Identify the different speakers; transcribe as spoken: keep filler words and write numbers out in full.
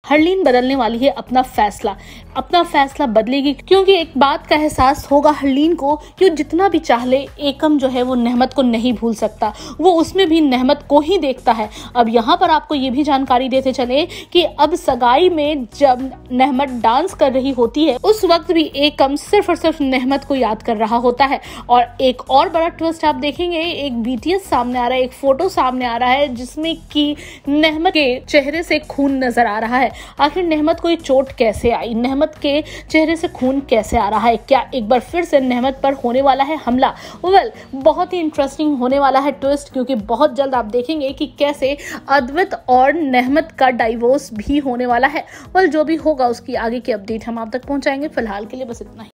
Speaker 1: हरलीन बदलने वाली है अपना फैसला, अपना फैसला बदलेगी, क्योंकि एक बात का एहसास होगा हरलीन को कि जितना भी चाह ले एकम जो है वो नहमत को नहीं भूल सकता, वो उसमें भी नहमत को ही देखता है। अब यहाँ पर आपको ये भी जानकारी देते चले कि अब सगाई में जब नहमत डांस कर रही होती है उस वक्त भी एकम सिर्फ और सिर्फ नहमत को याद कर रहा होता है। और एक और बड़ा ट्विस्ट आप देखेंगे, एक बीटीएस सामने आ रहा है, एक फोटो सामने आ रहा है जिसमें कि नहमत के चेहरे से खून नजर आ रहा है। आखिर नहमत को ये चोट कैसे आई, नहमत के चेहरे से खून कैसे आ रहा है, क्या एक बार फिर से नहमत पर होने वाला है हमला? वेल बहुत ही इंटरेस्टिंग होने वाला है ट्विस्ट, क्योंकि बहुत जल्द आप देखेंगे कि कैसे अद्वित और नहमत का डाइवोर्स भी होने वाला है। वेल जो भी होगा उसकी आगे की अपडेट हम आप तक पहुंचाएंगे। फिलहाल के लिए बस इतना ही।